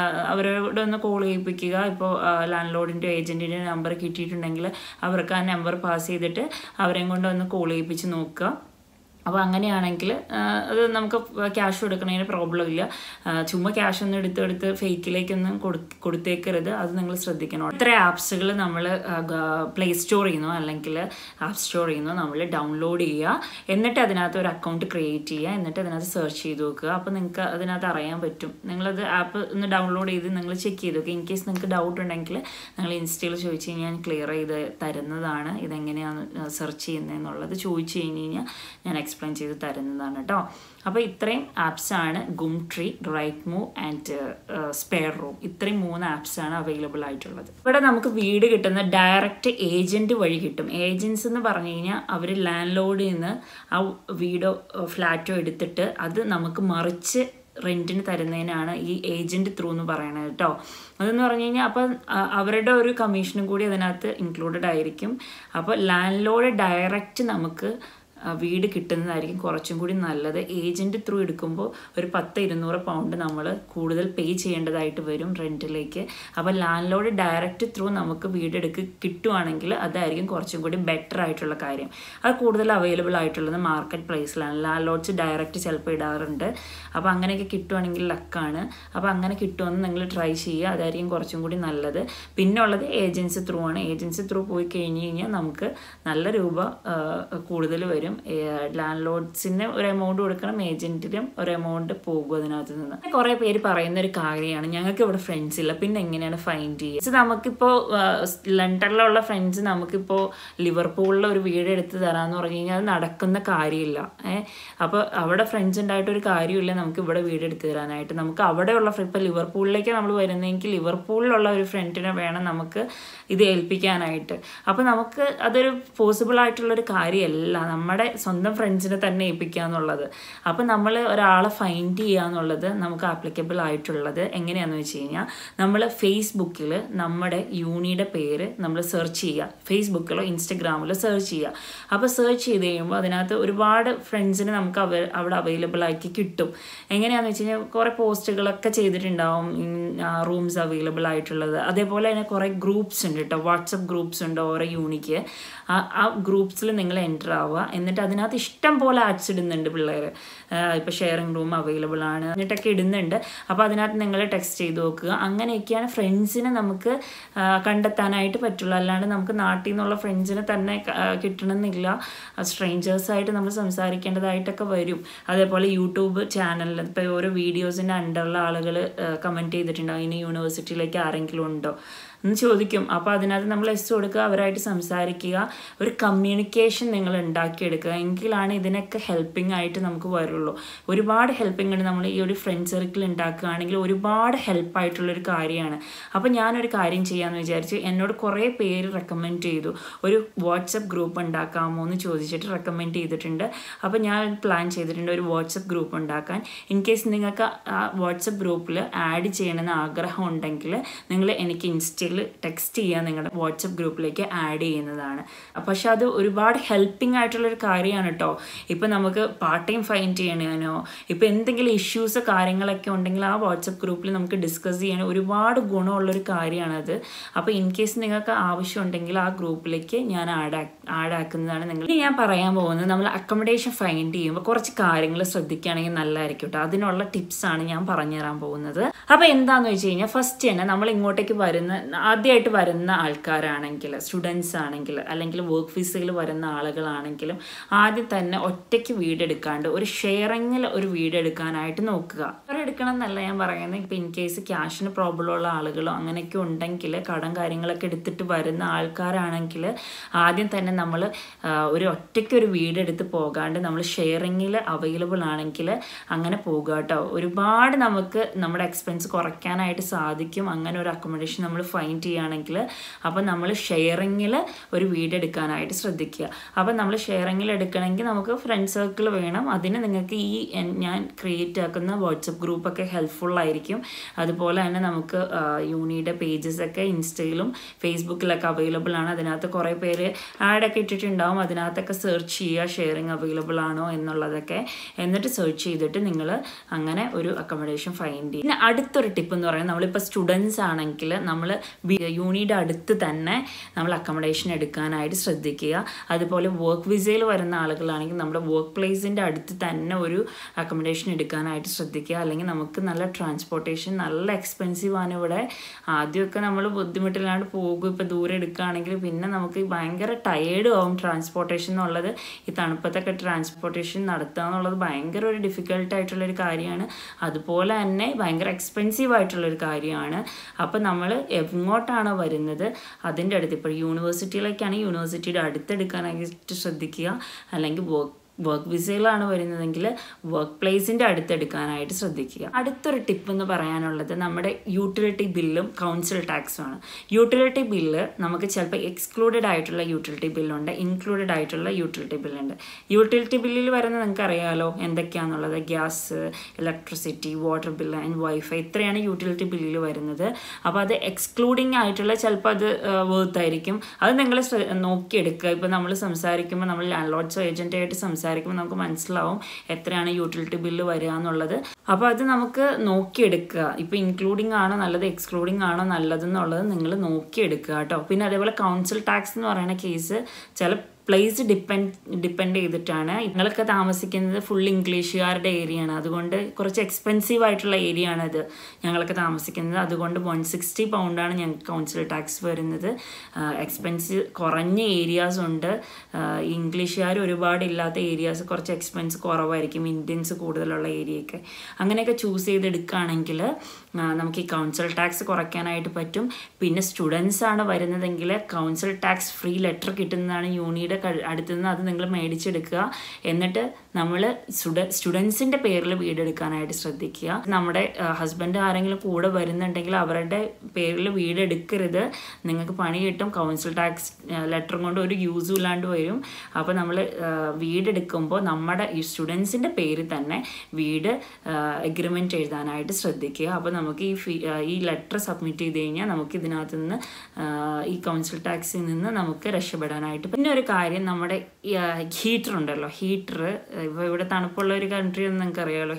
അവരോട് ഒന്ന് കോൾ ചെയ്യിപ്പിക്കുക. ഇപ്പോൾ ലാൻഡ് ലോഡിൻ്റെ ഏജൻറ്റിൻ്റെ നമ്പർ കിട്ടിയിട്ടുണ്ടെങ്കിൽ അവർക്ക് ആ നമ്പർ പാസ് ചെയ്തിട്ട് അവരെയും കൊണ്ട് ഒന്ന് കോൾ ചെയ്യിപ്പിച്ച് നോക്കുക. അപ്പോൾ അങ്ങനെയാണെങ്കിൽ അത് നമുക്ക് ക്യാഷ് കൊടുക്കണതിന് പ്രോബ്ലം ഇല്ല. ചുമ്മാ ക്യാഷ് ഒന്നും എടുത്ത് ഫേക്കിലേക്കൊന്നും കൊടുത്തേക്കരുത്. അത് നിങ്ങൾ ശ്രദ്ധിക്കണം. ഇത്ര ആപ്സുകൾ നമ്മൾ പ്ലേ സ്റ്റോറിൽ നിന്നോ അല്ലെങ്കിൽ ആപ്പ് സ്റ്റോറിൽ നിന്നോ നമ്മൾ ഡൗൺലോഡ് ചെയ്യുക. എന്നിട്ട് അതിനകത്ത് ഒരു അക്കൗണ്ട് ക്രിയേറ്റ് ചെയ്യുക. എന്നിട്ട് അതിനകത്ത് സെർച്ച് ചെയ്ത് നോക്കുക. അപ്പോൾ നിങ്ങൾക്ക് അതിനകത്ത് അറിയാൻ പറ്റും. നിങ്ങളത് ആപ്പ് ഒന്ന് ഡൗൺലോഡ് ചെയ്ത് നിങ്ങൾ ചെക്ക് ചെയ്ത് നോക്കുക. ഇൻ കേസ് നിങ്ങൾക്ക് ഡൗട്ട് ഉണ്ടെങ്കിൽ നിങ്ങൾ ഇൻസ്റ്റയിൽ ചോദിച്ചു കഴിഞ്ഞാൽ ഞാൻ ക്ലിയർ ചെയ്ത് തരുന്നതാണ്. ഇതെങ്ങനെയാണ് സെർച്ച് ചെയ്യുന്നതെന്നുള്ളത് ചോദിച്ചു കഴിഞ്ഞ് കഴിഞ്ഞാൽ ഞാൻ എക്സ്പ്ലെയിൻ ചെയ്ത് തരുന്നതാണ് കേട്ടോ. അപ്പോൾ ഇത്രയും ആപ്സാണ് Gumtree, Rightmove and SpareRoom. ഇത്രയും 3 ആപ്സാണ് അവൈലബിൾ ആയിട്ടുള്ളത്. ഇവിടെ നമുക്ക് വീട് കിട്ടുന്ന ഡയറക്റ്റ് ഏജൻറ്റ് വഴി കിട്ടും. ഏജൻസ് എന്ന് പറഞ്ഞു കഴിഞ്ഞാൽ അവർ ലാൻഡ് ലോഡിൽ നിന്ന് ആ വീടോ ഫ്ലാറ്റോ എടുത്തിട്ട് അത് നമുക്ക് മറിച്ച് റെൻറ്റിന് തരുന്നതിനാണ് ഈ ഏജൻറ്റ് ത്രൂ എന്ന് പറയുന്നത് കേട്ടോ. അതെന്ന് പറഞ്ഞു കഴിഞ്ഞാൽ അപ്പം അവരുടെ ഒരു കമ്മീഷനും കൂടി അതിനകത്ത് ഇൻക്ലൂഡഡ് ആയിരിക്കും. അപ്പോൾ ലാൻഡ് ലോഡ് ഡയറക്റ്റ് നമുക്ക് വീട് കിട്ടുന്നതായിരിക്കും കുറച്ചും കൂടി നല്ലത്. ഏജൻറ്റ് ത്രൂ എടുക്കുമ്പോൾ ഒരു 10-200 പൗണ്ട് നമ്മൾ കൂടുതൽ പേ ചെയ്യേണ്ടതായിട്ട് വരും റെൻറ്റിലേക്ക്. അപ്പോൾ ലാൻഡ് ലോഡ് ഡയറക്റ്റ് ത്രൂ നമുക്ക് വീട് കിട്ടുവാണെങ്കിൽ അതായിരിക്കും കുറച്ചും കൂടി ബെറ്റർ ആയിട്ടുള്ള കാര്യം. അത് കൂടുതൽ അവൈലബിൾ ആയിട്ടുള്ളത് മാർക്കറ്റ് പ്രൈസിലാണ്. ലാൻഡ് ലോഡ്സ് ഡയറക്റ്റ് ചിലപ്പോൾ ഇടാറുണ്ട്. അപ്പോൾ അങ്ങനെയൊക്കെ കിട്ടുവാണെങ്കിൽ ലക്കാണ്. അപ്പോൾ അങ്ങനെ കിട്ടുമെന്ന് നിങ്ങൾ ട്രൈ ചെയ്യുക, അതായിരിക്കും കുറച്ചും കൂടി നല്ലത്. പിന്നെ ഉള്ളത് ഏജൻസി ത്രൂ ആണ്. ഏജൻസി ത്രൂ പോയി കഴിഞ്ഞാൽ നമുക്ക് നല്ല രൂപ കൂടുതൽ വരും. ലാൻഡ് ലോഡ്സിന് ഒരു എമൗണ്ട് കൊടുക്കണം, ഏജന്റിനും ഒരു എമൗണ്ട് പോകും അതിനകത്ത് നിന്ന്. കുറെ പേര് പറയുന്ന ഒരു കാര്യമാണ്, ഞങ്ങൾക്ക് ഇവിടെ ഫ്രണ്ട്സ് ഇല്ല, പിന്നെ എങ്ങനെയാണ് ഫൈൻഡ് ചെയ്യുക? നമുക്കിപ്പോൾ ലണ്ടനിലുള്ള ഫ്രണ്ട്സ് നമുക്കിപ്പോൾ ലിവർപൂളിൽ ഒരു വീട് എടുത്ത് തരാമെന്ന് പറഞ്ഞു കഴിഞ്ഞാൽ അത് നടക്കുന്ന കാര്യമില്ല. അപ്പോൾ അവിടെ ഫ്രണ്ട്സ് ഉണ്ടായിട്ടൊരു കാര്യമില്ല നമുക്ക് ഇവിടെ വീട് എടുത്ത് തരാനായിട്ട്. നമുക്ക് അവിടെയുള്ള ഇപ്പോൾ ലിവർപൂളിലേക്ക് നമ്മൾ വരുന്നതെങ്കിൽ ലിവർപൂളിലുള്ള ഒരു ഫ്രണ്ടിനെ വേണം നമുക്ക് ഇത് ഏൽപ്പിക്കാനായിട്ട്. അപ്പോൾ നമുക്ക് അതൊരു പോസിബിൾ ആയിട്ടുള്ളൊരു കാര്യമല്ല നമ്മുടെ സ്വന്തം ഫ്രണ്ട്സിനെ തന്നെ ഏൽപ്പിക്കുക എന്നുള്ളത്. അപ്പം നമ്മൾ ഒരാളെ ഫൈൻഡ് ചെയ്യുക എന്നുള്ളത് നമുക്ക് ആപ്ലിക്കബിൾ ആയിട്ടുള്ളത് എങ്ങനെയാണെന്ന് വെച്ച് കഴിഞ്ഞാൽ നമ്മൾ ഫേസ്ബുക്കിൽ നമ്മുടെ യൂണിയുടെ പേര് നമ്മൾ സെർച്ച് ചെയ്യുക. ഫേസ്ബുക്കിലോ ഇൻസ്റ്റഗ്രാമിലോ സെർച്ച് ചെയ്യുക. അപ്പോൾ സെർച്ച് ചെയ്ത് കഴിയുമ്പോൾ അതിനകത്ത് ഒരുപാട് ഫ്രണ്ട്സിന് നമുക്ക് അവിടെ അവൈലബിൾ ആക്കി കിട്ടും. എങ്ങനെയാണെന്ന് വെച്ച് കഴിഞ്ഞാൽ കുറേ പോസ്റ്റുകളൊക്കെ ചെയ്തിട്ടുണ്ടാവും റൂംസ് അവൈലബിൾ ആയിട്ടുള്ളത്. അതേപോലെ തന്നെ കുറേ ഗ്രൂപ്പ്സ് ഉണ്ട് കേട്ടോ, വാട്സപ്പ് ഗ്രൂപ്പ്സ് ഉണ്ട് ഓരോ യൂണിക്ക്. ആ ഗ്രൂപ്പ്സിൽ നിങ്ങൾ എൻ്റർ ആവുക. എന്നിട്ട് അതിനകത്ത് ഇഷ്ടം പോലെ ആഡ്സ് ഇടുന്നുണ്ട് പിള്ളേർ. ഇപ്പോൾ ഷെയറിംഗ് റൂം അവൈലബിൾ ആണ് എന്നിട്ടൊക്കെ ഇടുന്നുണ്ട്. അപ്പോൾ അതിനകത്ത് നിങ്ങൾ ടെക്സ്റ്റ് ചെയ്ത് നോക്കുക. അങ്ങനെയൊക്കെയാണ് ഫ്രണ്ട്സിനെ നമുക്ക് കണ്ടെത്താനായിട്ട് പറ്റുള്ളൂ. അല്ലാണ്ട് നമുക്ക് നാട്ടിൽ നിന്നുള്ള ഫ്രണ്ട്സിനെ തന്നെ കിട്ടണമെന്നില്ല. സ്ട്രേഞ്ചേഴ്സായിട്ട് നമ്മൾ സംസാരിക്കേണ്ടതായിട്ടൊക്കെ വരും. അതേപോലെ യൂട്യൂബ് ചാനലിൽ ഇപ്പോൾ ഓരോ വീഡിയോസിൻ്റെ അണ്ടറിലുള്ള ആളുകൾ കമൻറ്റ് ചെയ്തിട്ടുണ്ടോ അതിന് യൂണിവേഴ്സിറ്റിയിലേക്ക് ആരെങ്കിലും ഉണ്ടോ എന്ന് ചോദിക്കും. അപ്പോൾ അതിനകത്ത് നമ്മൾ എസ് കൊടുക്കുക, അവരായിട്ട് സംസാരിക്കുക, ഒരു കമ്മ്യൂണിക്കേഷൻ നിങ്ങൾ ഉണ്ടാക്കിയെടുക്കുക. എങ്കിലാണ് ഇതിനൊക്കെ ഹെൽപ്പിംഗ് ആയിട്ട് നമുക്ക് വരുള്ളൂ. ഒരുപാട് ഹെൽപ്പിംഗ് ഉണ്ട്. നമ്മൾ ഈ ഒരു ഫ്രണ്ട് സർക്കിൾ ഉണ്ടാക്കുകയാണെങ്കിൽ ഒരുപാട് ഹെൽപ്പായിട്ടുള്ളൊരു കാര്യമാണ്. അപ്പോൾ ഞാനൊരു കാര്യം ചെയ്യാമെന്ന് വിചാരിച്ചു. എന്നോട് കുറേ പേര് റെക്കമെൻഡ് ചെയ്തു, ഒരു വാട്സപ്പ് ഗ്രൂപ്പ് ഉണ്ടാക്കാമോ എന്ന് ചോദിച്ചിട്ട് റെക്കമെൻഡ് ചെയ്തിട്ടുണ്ട്. അപ്പോൾ ഞാൻ പ്ലാൻ ചെയ്തിട്ടുണ്ട് ഒരു വാട്സപ്പ് ഗ്രൂപ്പ് ഉണ്ടാക്കാൻ. ഇൻ കേസ് നിങ്ങൾക്ക് ആ വാട്സപ്പ് ഗ്രൂപ്പിൽ ആഡ് ചെയ്യണമെന്ന് ആഗ്രഹം ഉണ്ടെങ്കിൽ നിങ്ങൾ എനിക്ക് ഇൻസ്റ്റയിൽ ടെക്സ്റ്റ് ചെയ്യുക, നിങ്ങളുടെ വാട്സപ്പ് ഗ്രൂപ്പിലേക്ക് ആഡ് ചെയ്യുന്നതാണ്. പക്ഷെ അത് ഒരുപാട് ഹെൽപ്പിംഗ് ആയിട്ടുള്ളൊരു കാര്യമാണ് കേട്ടോ. ഇപ്പം നമുക്ക് പാർട്ട് ടൈം ഫൈൻഡ് ചെയ്യണോ, ഇപ്പം എന്തെങ്കിലും ഇഷ്യൂസ് കാര്യങ്ങളൊക്കെ ഉണ്ടെങ്കിൽ ആ വാട്സപ്പ് ഗ്രൂപ്പിൽ നമുക്ക് ഡിസ്കസ് ചെയ്യാൻ ഒരുപാട് ഗുണമുള്ളൊരു കാര്യമാണത്. അപ്പോൾ ഇൻ കേസ് നിങ്ങൾക്ക് ആവശ്യമുണ്ടെങ്കിൽ ആ ഗ്രൂപ്പിലേക്ക് ഞാൻ ആഡ് ആക്കുന്നതാണ്. നിങ്ങൾ ഞാൻ പറയാൻ പോകുന്നത്, നമ്മൾ അക്കോമഡേഷൻ ഫൈൻഡ് ചെയ്യുമ്പോൾ കുറച്ച് കാര്യങ്ങൾ ശ്രദ്ധിക്കുകയാണെങ്കിൽ നല്ലതായിരിക്കും കേട്ടോ. അതിനുള്ള ടിപ്സാണ് ഞാൻ പറഞ്ഞുതരാൻ പോകുന്നത്. അപ്പോൾ എന്താണെന്ന് വെച്ച് കഴിഞ്ഞാൽ ഫസ്റ്റ് തന്നെ നമ്മൾ ഇങ്ങോട്ടേക്ക് ആദ്യമായിട്ട് വരുന്ന ആൾക്കാരാണെങ്കിൽ, സ്റ്റുഡൻസ് ആണെങ്കിൽ, അല്ലെങ്കിൽ വർക്ക് വിസയിൽ വരുന്ന ആളുകളാണെങ്കിലും ആദ്യം തന്നെ ഒറ്റയ്ക്ക് വീടെടുക്കാണ്ട് ഒരു ഷെയറിങ്ങിൽ ഒരു വീടെടുക്കാനായിട്ട് നോക്കുക. എടുക്കണം എന്നല്ല ഞാൻ പറയുന്നത്. ഇപ്പം ഇൻ കേസ് ക്യാഷിന് പ്രോബ്ലം ഉള്ള ആളുകളോ അങ്ങനെയൊക്കെ ഉണ്ടെങ്കിൽ, കടം കാര്യങ്ങളൊക്കെ എടുത്തിട്ട് വരുന്ന ആൾക്കാരാണെങ്കിൽ ആദ്യം തന്നെ നമ്മൾ ഒരു ഒറ്റയ്ക്കൊരു വീടെടുത്ത് പോകാണ്ട് നമ്മൾ ഷെയറിങ്ങിൽ അവൈലബിൾ ആണെങ്കിൽ അങ്ങനെ പോകുക കേട്ടോ. ഒരുപാട് നമുക്ക് നമ്മുടെ എക്സ്പെൻസ് കുറയ്ക്കാനായിട്ട് സാധിക്കും അങ്ങനെ ഒരു അക്കോമഡേഷൻ നമ്മൾ ഫൈൻഡ് ചെയ്യുകയാണെങ്കിൽ. അപ്പം നമ്മൾ ഷെയറിങ്ങിൽ ഒരു വീടെടുക്കാനായിട്ട് ശ്രദ്ധിക്കുക. അപ്പം നമ്മൾ ഷെയറിങ്ങിൽ എടുക്കണമെങ്കിൽ നമുക്ക് ഫ്രണ്ട് സർക്കിൾ വേണം. അതിന് നിങ്ങൾക്ക് ഈ ഞാൻ ക്രിയേറ്റ് ആക്കുന്ന വാട്സപ്പ് ഗ്രൂപ്പൊക്കെ ഹെൽപ്ഫുള്ളായിരിക്കും. അതുപോലെ തന്നെ നമുക്ക് യൂണിയുടെ പേജസൊക്കെ ഇൻസ്റ്റയിലും ഫേസ്ബുക്കിലൊക്കെ അവൈലബിൾ ആണ്. അതിനകത്ത് കുറേ പേര് ആഡൊക്കെ ഇട്ടിട്ടുണ്ടാവും. അതിനകത്തൊക്കെ സെർച്ച് ചെയ്യുക ഷെയറിങ് അവൈലബിൾ ആണോ എന്നുള്ളതൊക്കെ. എന്നിട്ട് സെർച്ച് ചെയ്തിട്ട് നിങ്ങൾ അങ്ങനെ ഒരു അക്കോമഡേഷൻ ഫൈൻഡ് ചെയ്യും. പിന്നെ അടുത്തൊരു ടിപ്പ് എന്ന് പറയുന്നത്, നമ്മളിപ്പോൾ സ്റ്റുഡൻസ് ആണെങ്കിൽ നമ്മൾ യൂണിയുടെ അടുത്ത് തന്നെ നമ്മൾ അക്കോമഡേഷൻ എടുക്കാനായിട്ട് ശ്രദ്ധിക്കുക. അതുപോലെ വർക്ക് വിസയിൽ വരുന്ന ആളുകളാണെങ്കിൽ നമ്മുടെ വർക്ക് പ്ലേസിൻ്റെ അടുത്ത് തന്നെ ഒരു അക്കോമഡേഷൻ എടുക്കാനായിട്ട് ശ്രദ്ധിക്കുക. അല്ലെങ്കിൽ നമുക്ക് നല്ല ട്രാൻസ്പോർട്ടേഷൻ നല്ല എക്സ്പെൻസീവാണ് ഇവിടെ. ആദ്യമൊക്കെ നമ്മൾ ബുദ്ധിമുട്ടില്ലാണ്ട് പോകും. ഇപ്പോൾ ദൂരെ എടുക്കുകയാണെങ്കിൽ പിന്നെ നമുക്ക് ഭയങ്കര ടയേർഡും ആവും ട്രാൻസ്പോർട്ടേഷൻ എന്നുള്ളത്. ഈ തണുപ്പത്തൊക്കെ ട്രാൻസ്പോർട്ടേഷൻ നടത്തുക എന്നുള്ളത് ഭയങ്കര ഒരു ഡിഫിക്കൽട്ടായിട്ടുള്ളൊരു കാര്യമാണ്. അതുപോലെ തന്നെ ഭയങ്കര എക്സ്പെൻസീവ് ആയിട്ടുള്ളൊരു കാര്യമാണ്. അപ്പോൾ നമ്മൾ എങ്ങോട്ടാണോ വരുന്നത് അതിൻ്റെ അടുത്ത്, ഇപ്പോൾ യൂണിവേഴ്സിറ്റിയിലേക്കാണെങ്കിൽ യൂണിവേഴ്സിറ്റിയുടെ അടുത്തെടുക്കാനായിട്ട് ശ്രദ്ധിക്കുക. അല്ലെങ്കിൽ വർക്ക് വർക്ക് വിസയിലാണ് വരുന്നതെങ്കിൽ വർക്ക് പ്ലേസിൻ്റെ അടുത്തെടുക്കാനായിട്ട് ശ്രദ്ധിക്കുക. അടുത്തൊരു ടിപ്പ് എന്ന് പറയാനുള്ളത് നമ്മുടെ യൂട്ടിലിറ്റി ബില്ലും കൗൺസിൽ ടാക്സുമാണ്. യൂട്ടിലിറ്റി ബില്ല് നമുക്ക് ചിലപ്പോൾ എക്സ്ക്ലൂഡഡ് ആയിട്ടുള്ള യൂട്ടിലിറ്റി ബില്ലുണ്ട്, ഇൻക്ലൂഡഡ് ആയിട്ടുള്ള യൂട്ടിലിറ്റി ബില്ലുണ്ട്. യൂട്ടിലിറ്റി ബില്ലിൽ വരുന്നത് നിങ്ങൾക്ക് അറിയാമല്ലോ എന്തൊക്കെയാണെന്നുള്ളത്. Gas, electricity, water bill and wifi, ഇത്രയാണ് യൂട്ടിലിറ്റി ബില്ലിൽ വരുന്നത്. അപ്പോൾ അത് എക്സ്ക്ലൂഡിങ് ആയിട്ടുള്ള ചിലപ്പോൾ അത് വേർത്തായിരിക്കും. അത് നിങ്ങൾ നോക്കിയെടുക്കുക. ഇപ്പോൾ നമ്മൾ സംസാരിക്കുമ്പോൾ നമ്മൾ ലാൻഡ് ലോഡ്സോ ഏജൻറ്റായിട്ട് സംസാരിക്കുമ്പോൾ നമുക്ക് മനസ്സിലാവും എത്രയാണ് യൂട്ടിലിറ്റി ബില്ല് വരിക എന്നുള്ളത്. അപ്പോൾ അത് നമുക്ക് നോക്കിയെടുക്കുക. ഇപ്പോൾ ഇൻക്ലൂഡിങ് ആണോ നല്ലത്, എക്സ്ക്ലൂഡിങ് ആണോ നല്ലതെന്നുള്ളത് നിങ്ങൾ നോക്കിയെടുക്കുക കേട്ടോ. പിന്നെ അതേപോലെ കൗൺസിൽ ടാക്സ് എന്ന് പറയുന്ന കേസ് ചില പ്ലേസ് ഡിപ്പെൻഡ് ചെയ്തിട്ടാണ്. നിങ്ങളൊക്കെ താമസിക്കുന്നത് ഫുൾ ഇംഗ്ലീഷുകാരുടെ ഏരിയ ആണ്, അതുകൊണ്ട് കുറച്ച് എക്സ്പെൻസീവ് ആയിട്ടുള്ള ഏരിയ ആണത് ഞങ്ങളൊക്കെ താമസിക്കുന്നത്. അതുകൊണ്ട് 160 പൗണ്ടാണ് ഞങ്ങൾക്ക് കൗൺസിൽ ടാക്സ് വരുന്നത്. എക്സ്പെൻസ് കുറഞ്ഞ ഏരിയാസ് ഉണ്ട്, ഇംഗ്ലീഷുകാർ ഒരുപാട് ഇല്ലാത്ത ഏരിയാസ് കുറച്ച് എക്സ്പെൻസ് കുറവായിരിക്കും, ഇന്ത്യൻസ് കൂടുതലുള്ള ഏരിയയൊക്കെ. അങ്ങനെയൊക്കെ ചൂസ് ചെയ്തെടുക്കുകയാണെങ്കിൽ നമുക്ക് ഈ കൗൺസിൽ ടാക്സ് കുറയ്ക്കാനായിട്ട് പറ്റും. പിന്നെ സ്റ്റുഡൻസ് ആണ് വരുന്നതെങ്കിൽ കൗൺസിൽ ടാക്സ് ഫ്രീ ലെറ്റർ കിട്ടുന്നതാണ് യൂണിയുടെ അടുത്തു നിന്ന്. അത് നിങ്ങൾ മേടിച്ചെടുക്കുക. എന്നിട്ട് നമ്മൾ സ്റ്റുഡൻസിൻ്റെ പേരിൽ വീടെടുക്കാനായിട്ട് ശ്രദ്ധിക്കുക. നമ്മുടെ ഹസ്ബൻഡ് ആരെങ്കിലും കൂടെ വരുന്നുണ്ടെങ്കിൽ അവരുടെ പേരിൽ വീടെടുക്കരുത്, നിങ്ങൾക്ക് പണി കിട്ടും. കൗൺസിൽ ടാക്സ് ലെറ്ററും കൊണ്ട് ഒരു യൂസും ഇല്ലാണ്ട് വരും. അപ്പോൾ നമ്മൾ വീടെടുക്കുമ്പോൾ നമ്മുടെ ഈ സ്റ്റുഡൻസിൻ്റെ പേരിൽ തന്നെ വീട് എഗ്രിമെൻറ്റ് എഴുതാനായിട്ട് ശ്രദ്ധിക്കുക. അപ്പോൾ നമുക്ക് ഈ ലെറ്റർ സബ്മിറ്റ് ചെയ്ത് കഴിഞ്ഞാൽ നമുക്ക് ഇതിനകത്ത് നിന്ന് ഈ കൗൺസിൽ ടാക്സിൽ നിന്ന് നമുക്ക് രക്ഷപ്പെടാനായിട്ട്. പിന്നെ ഒരു കാര്യം, നമ്മുടെ ഹീറ്റർ ഉണ്ടല്ലോ, ഹീറ്റർ ഇപ്പോൾ ഇവിടെ തണുപ്പുള്ള ഒരു കൺട്രി ഒന്നും നിങ്ങൾക്ക് അറിയാമല്ലോ,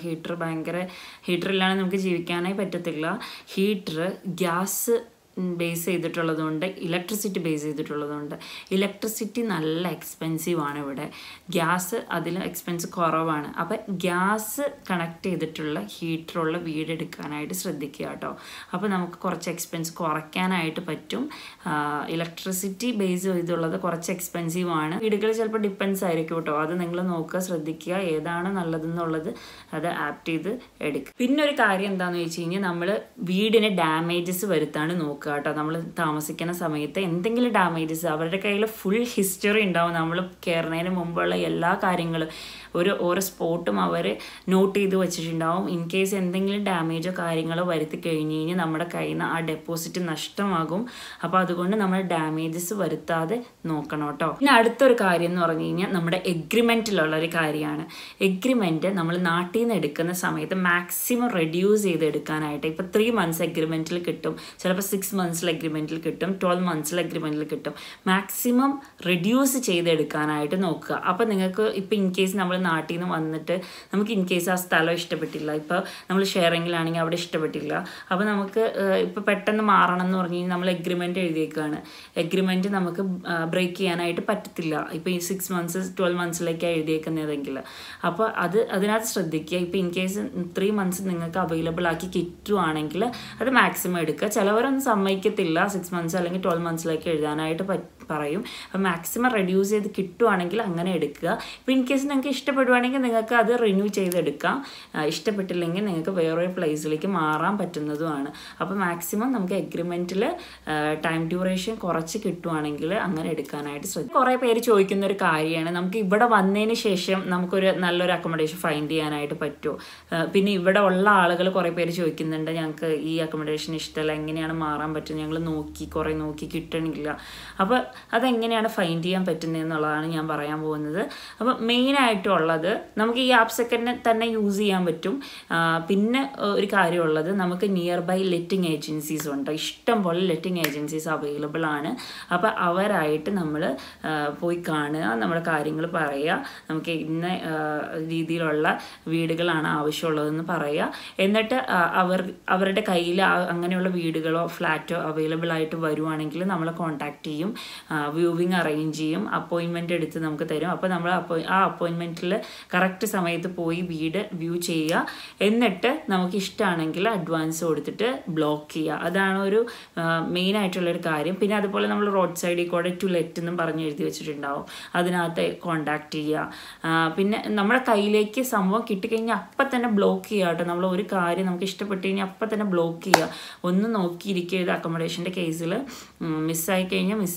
ഹീറ്റർ ഇല്ലാതെ നമുക്ക് ജീവിക്കാനായി പറ്റത്തില്ല. ഹീറ്റർ ഗ്യാസ് ബേസ് ചെയ്തിട്ടുള്ളതുകൊണ്ട്, ഇലക്ട്രിസിറ്റി ബേസ് ചെയ്തിട്ടുള്ളതുകൊണ്ട്. ഇലക്ട്രിസിറ്റി നല്ല എക്സ്പെൻസീവ് ആണ് ഇവിടെ, ഗ്യാസ് അതിൽ എക്സ്പെൻസ് കുറവാണ്. അപ്പം ഗ്യാസ് കണക്ട് ചെയ്തിട്ടുള്ള ഹീറ്ററുള്ള വീടെടുക്കാനായിട്ട് ശ്രദ്ധിക്കുക കേട്ടോ. അപ്പോൾ നമുക്ക് കുറച്ച് എക്സ്പെൻസ് കുറയ്ക്കാനായിട്ട് പറ്റും. ഇലക്ട്രിസിറ്റി ബേസ് ചെയ്തുള്ളത് കുറച്ച് എക്സ്പെൻസീവ് ആണ്. വീടുകൾ ചിലപ്പോൾ ഡിപ്പെൻസ് ആയിരിക്കും കേട്ടോ. അത് നിങ്ങൾ നോക്കുക, ശ്രദ്ധിക്കുക ഏതാണ് നല്ലതെന്നുള്ളത്, അത് ആപ്റ്റ് ചെയ്ത് എടുക്കുക. പിന്നെ ഒരു കാര്യം എന്താണെന്ന് വെച്ച് കഴിഞ്ഞാൽ നമ്മൾ വീടിന് ഡാമേജസ് വരുത്താണ് നോക്കുക കേട്ടോ. നമ്മൾ താമസിക്കുന്ന സമയത്ത് എന്തെങ്കിലും ഡാമേജസ്, അവരുടെ കയ്യിൽ ഫുൾ ഹിസ്റ്ററി ഉണ്ടാവും. നമ്മൾ കയറുന്നതിന് മുമ്പുള്ള എല്ലാ കാര്യങ്ങളും ഓരോ സ്പോട്ടും അവർ നോട്ട് ചെയ്ത് വെച്ചിട്ടുണ്ടാവും. ഇൻ കേസ് എന്തെങ്കിലും ഡാമേജോ കാര്യങ്ങളോ വരുത്തി കഴിഞ്ഞ് കഴിഞ്ഞാൽ നമ്മുടെ കയ്യിൽ നിന്ന് ആ ഡെപ്പോസിറ്റ് നഷ്ടമാകും. അപ്പോൾ അതുകൊണ്ട് നമ്മൾ ഡാമേജസ് വരുത്താതെ നോക്കണം കേട്ടോ. പിന്നെ അടുത്തൊരു കാര്യം എന്ന് പറഞ്ഞു കഴിഞ്ഞാൽ നമ്മുടെ എഗ്രിമെൻറ്റിലുള്ളൊരു കാര്യമാണ്. എഗ്രിമെൻറ്റ് നമ്മൾ നാട്ടിൽ നിന്ന് എടുക്കുന്ന സമയത്ത് മാക്സിമം റെഡ്യൂസ് ചെയ്ത് എടുക്കാനായിട്ട്. ഇപ്പോൾ 3 months എഗ്രിമെൻറ്റിൽ കിട്ടും, ചിലപ്പോൾ 6 months എഗ്രിമെൻറ്റിൽ കിട്ടും, 12 months എഗ്രിമെൻറ്റിൽ കിട്ടും. മാക്സിമം റെഡ്യൂസ് ചെയ്തെടുക്കാനായിട്ട് നോക്കുക. അപ്പോൾ നിങ്ങൾക്ക് ഇപ്പോൾ ഇൻ കേസ് നമ്മൾ നാട്ടിൽ നിന്ന് വന്നിട്ട് നമുക്ക് ഇൻ കേസ് ആ സ്ഥലം ഇഷ്ടപ്പെട്ടില്ല, ഇപ്പോൾ നമ്മൾ ഷെയറിങ്ങിലാണെങ്കിൽ അവിടെ ഇഷ്ടപ്പെട്ടില്ല, അപ്പോൾ നമുക്ക് ഇപ്പോൾ പെട്ടെന്ന് മാറണം എന്ന് പറഞ്ഞു കഴിഞ്ഞാൽ നമ്മൾ എഗ്രിമെൻറ്റ് എഴുതിയേക്കാണ്. എഗ്രിമെൻറ്റ് നമുക്ക് ബ്രേക്ക് ചെയ്യാനായിട്ട് പറ്റത്തില്ല. ഇപ്പോൾ ഈ 6 months 12 monthsലേക്കാണ് എഴുതിയേക്കുന്നതെങ്കിൽ. അപ്പോൾ അതിനകത്ത് ശ്രദ്ധിക്കുക. ഇപ്പോൾ ഇൻ കേസ് 3 months നിങ്ങൾക്ക് അവൈലബിൾ ആക്കി കിട്ടുവാണെങ്കിൽ അത് മാക്സിമം എടുക്കുക. ചിലവരൊന്നും സമ്മതിക്കത്തില്ല, 6 months അല്ലെങ്കിൽ 12 monthsലേക്ക് എഴുതാനായിട്ട് പറയും. അപ്പോൾ മാക്സിമം റെഡ്യൂസ് ചെയ്ത് കിട്ടുവാണെങ്കിൽ അങ്ങനെ എടുക്കുക. ഇപ്പോൾ ഇൻ കേസ് നിങ്ങൾക്ക് ഇഷ്ടപ്പെടുവാണെങ്കിൽ നിങ്ങൾക്ക് അത് റിന്യൂ ചെയ്തെടുക്കാം, ഇഷ്ടപ്പെട്ടില്ലെങ്കിൽ നിങ്ങൾക്ക് വേറൊരു പ്ലേസിലേക്ക് മാറാൻ പറ്റുന്നതുമാണ്. അപ്പോൾ മാക്സിമം നമുക്ക് എഗ്രിമെൻറ്റിൽ ടൈം ഡ്യൂറേഷൻ കുറച്ച് കിട്ടുവാണെങ്കിൽ അങ്ങനെ എടുക്കാനായിട്ട് ശ്രദ്ധിക്കും. കുറേ പേര് ചോദിക്കുന്ന ഒരു കാര്യമാണ്, നമുക്ക് ഇവിടെ വന്നതിന് ശേഷം നമുക്കൊരു നല്ലൊരു അക്കോമഡേഷൻ ഫൈൻഡ് ചെയ്യാനായിട്ട് പറ്റുമോ? പിന്നെ ഇവിടെ ഉള്ള ആളുകൾ കുറേ പേര് ചോദിക്കുന്നുണ്ട്, ഞങ്ങൾക്ക് ഈ അക്കോമഡേഷൻ ഇഷ്ടമല്ല, എങ്ങനെയാണ് മാറാൻ പറ്റുന്നത്, ഞങ്ങൾ കുറേ നോക്കി കിട്ടണില്ല. അപ്പോൾ അതെങ്ങനെയാണ് ഫൈൻഡ് ചെയ്യാൻ പറ്റുന്നത് എന്നുള്ളതാണ് ഞാൻ പറയാൻ പോകുന്നത്. അപ്പോൾ മെയിനായിട്ടുള്ളത് നമുക്ക് ഈ ആപ്സൊക്കെ തന്നെ യൂസ് ചെയ്യാൻ പറ്റും. പിന്നെ ഒരു കാര്യമുള്ളത്, നമുക്ക് നിയർ ബൈ ലെറ്റിംഗ് ഏജൻസീസ് ഉണ്ട്, ഇഷ്ടം പോലെ ലെറ്റിംഗ് ഏജൻസീസ് അവൈലബിൾ ആണ്. അപ്പോൾ അവരായിട്ട് നമ്മൾ പോയി കാണുക, നമ്മുടെ കാര്യങ്ങൾ പറയുക, നമുക്ക് ഇന്ന രീതിയിലുള്ള വീടുകളാണ് ആവശ്യമുള്ളതെന്ന് പറയുക. എന്നിട്ട് അവരുടെ കയ്യിൽ അങ്ങനെയുള്ള വീടുകളോ ഫ്ലാറ്റോ അവൈലബിൾ ആയിട്ട് വരുവാണെങ്കിൽ നമ്മളെ കോൺടാക്ട് ചെയ്യും, വ്യൂവിങ് അറേഞ്ച് ചെയ്യും, അപ്പോയിൻമെൻറ്റ് എടുത്ത് നമുക്ക് തരും. അപ്പോൾ നമ്മൾ ആ അപ്പോയിൻമെൻറ്റിൽ കറക്റ്റ് സമയത്ത് പോയി വീട് വ്യൂ ചെയ്യുക. എന്നിട്ട് നമുക്ക് ഇഷ്ടമാണെങ്കിൽ അഡ്വാൻസ് കൊടുത്തിട്ട് ബ്ലോക്ക് ചെയ്യുക. അതാണ് ഒരു മെയിനായിട്ടുള്ളൊരു കാര്യം. പിന്നെ അതുപോലെ നമ്മൾ റോഡ് സൈഡിൽ കൂടെ ടു ലെറ്റ് എന്നും പറഞ്ഞ് എഴുതി വെച്ചിട്ടുണ്ടാവും, അതിനകത്ത് കോൺടാക്ട് ചെയ്യുക. പിന്നെ നമ്മുടെ കയ്യിലേക്ക് സംഭവം കിട്ടിക്കഴിഞ്ഞാൽ അപ്പം തന്നെ ബ്ലോക്ക് ചെയ്യുക കേട്ടോ. നമ്മൾ ഒരു കാര്യം നമുക്ക് ഇഷ്ടപ്പെട്ട് കഴിഞ്ഞാൽ അപ്പം തന്നെ ബ്ലോക്ക് ചെയ്യുക. ഒന്നും നോക്കിയിരിക്കരുത്. അക്കോമഡേഷൻ്റെ കേസിൽ മിസ്സായി കഴിഞ്ഞാൽ മിസ്സായത്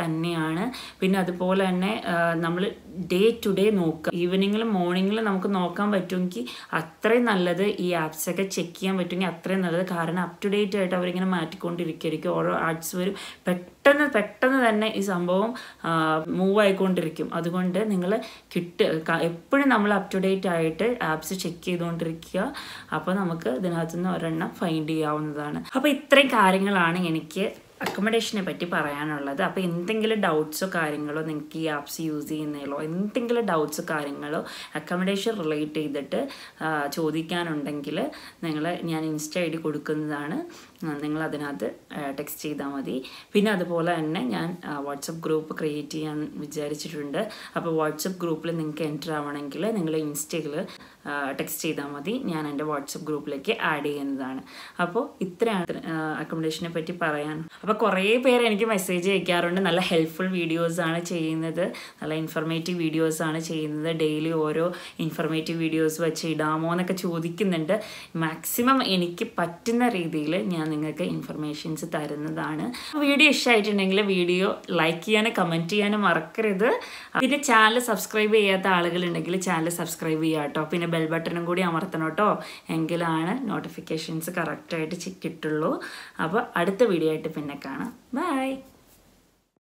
തന്നെയാണ്. പിന്നെ അതുപോലെ തന്നെ നമ്മൾ ഡേ ടു ഡേ നോക്കുക. ഈവനിങ്ങിലും മോർണിംഗിലും നമുക്ക് നോക്കാൻ പറ്റുമെങ്കിൽ അത്രയും നല്ലത്. ഈ ആപ്സൊക്കെ ചെക്ക് ചെയ്യാൻ പറ്റുമെങ്കിൽ അത്രയും നല്ലത്. കാരണം അപ് ടു ഡേറ്റ് ആയിട്ട് അവരിങ്ങനെ മാറ്റിക്കൊണ്ടിരിക്കും. ഓരോ ആഡ്സ് വരും. പെട്ടെന്ന് തന്നെ ഈ സംഭവം മൂവ് ആയിക്കൊണ്ടിരിക്കും. അതുകൊണ്ട് നിങ്ങൾ എപ്പോഴും നമ്മൾ അപ് ടു ഡേറ്റ് ആയിട്ട് ആപ്സ് ചെക്ക് ചെയ്തുകൊണ്ടിരിക്കുക. അപ്പോൾ നമുക്ക് ഇതിനകത്തുനിന്ന് ഒരെണ്ണം ഫൈൻഡ് ചെയ്യാവുന്നതാണ്. അപ്പോൾ ഇത്രയും കാര്യങ്ങളാണ് എനിക്ക് അക്കോമഡേഷനെ പറ്റി പറയാനുള്ളത്. അപ്പോൾ എന്തെങ്കിലും ഡൗട്ട്സോ കാര്യങ്ങളോ നിങ്ങൾക്ക് ഈ ആപ്സ് യൂസ് ചെയ്യുന്നതിലോ എന്തെങ്കിലും ഡൗട്ട്സോ കാര്യങ്ങളോ അക്കോമഡേഷൻ റിലേറ്റ് ചെയ്തിട്ട് ചോദിക്കാനുണ്ടെങ്കിൽ ഞാൻ ഇൻസ്റ്റ ഐ ഡി കൊടുക്കുന്നതാണ്. നിങ്ങൾ അതിനകത്ത് ടെക്സ്റ്റ് ചെയ്താൽ മതി. പിന്നെ അതുപോലെ തന്നെ ഞാൻ വാട്സപ്പ് ഗ്രൂപ്പ് ക്രിയേറ്റ് ചെയ്യാൻ വിചാരിച്ചിട്ടുണ്ട്. അപ്പോൾ വാട്സപ്പ് ഗ്രൂപ്പിൽ നിങ്ങൾക്ക് എൻ്റർ ആവണമെങ്കിൽ നിങ്ങൾ ഇൻസ്റ്റയിൽ ടെക്സ്റ്റ് ചെയ്താൽ മതി. ഞാൻ എൻ്റെ വാട്സപ്പ് ഗ്രൂപ്പിലേക്ക് ആഡ് ചെയ്യുന്നതാണ്. അപ്പോൾ ഇത്രയാണ് അക്കോമഡേഷനെ പറ്റി പറയാൻ. അപ്പോൾ കുറേ പേര് എനിക്ക് മെസ്സേജ് അയക്കാറുണ്ട്. നല്ല ഹെൽപ്ഫുൾ വീഡിയോസാണ് ചെയ്യുന്നത്, നല്ല ഇൻഫർമേറ്റീവ് വീഡിയോസാണ് ചെയ്യുന്നത്, ഡെയിലി ഓരോ ഇൻഫർമേറ്റീവ് വീഡിയോസ് വെച്ച് ഇടാമോ എന്നൊക്കെ ചോദിക്കുന്നുണ്ട്. മാക്സിമം എനിക്ക് പറ്റുന്ന രീതിയിൽ ഞാൻ നിങ്ങൾക്ക് ഇൻഫർമേഷൻസ് തരുന്നതാണ്. വീഡിയോ ഇഷ്ടമായിട്ടുണ്ടെങ്കിൽ വീഡിയോ ലൈക്ക് ചെയ്യാനും കമൻറ്റ് ചെയ്യാനും മറക്കരുത്. പിന്നെ ചാനൽ സബ്സ്ക്രൈബ് ചെയ്യാത്ത ആളുകളുണ്ടെങ്കിൽ ചാനൽ സബ്സ്ക്രൈബ് ചെയ്യുക കേട്ടോ. പിന്നെ ബെൽ ബട്ടണും കൂടി അമർത്തണം കേട്ടോ. എങ്കിലാണ് നോട്ടിഫിക്കേഷൻസ് കറക്റ്റായിട്ട് കിട്ടുള്ളൂ. അപ്പോൾ അടുത്ത വീഡിയോ ആയിട്ട് പിന്നെ കാണാം. ബൈ.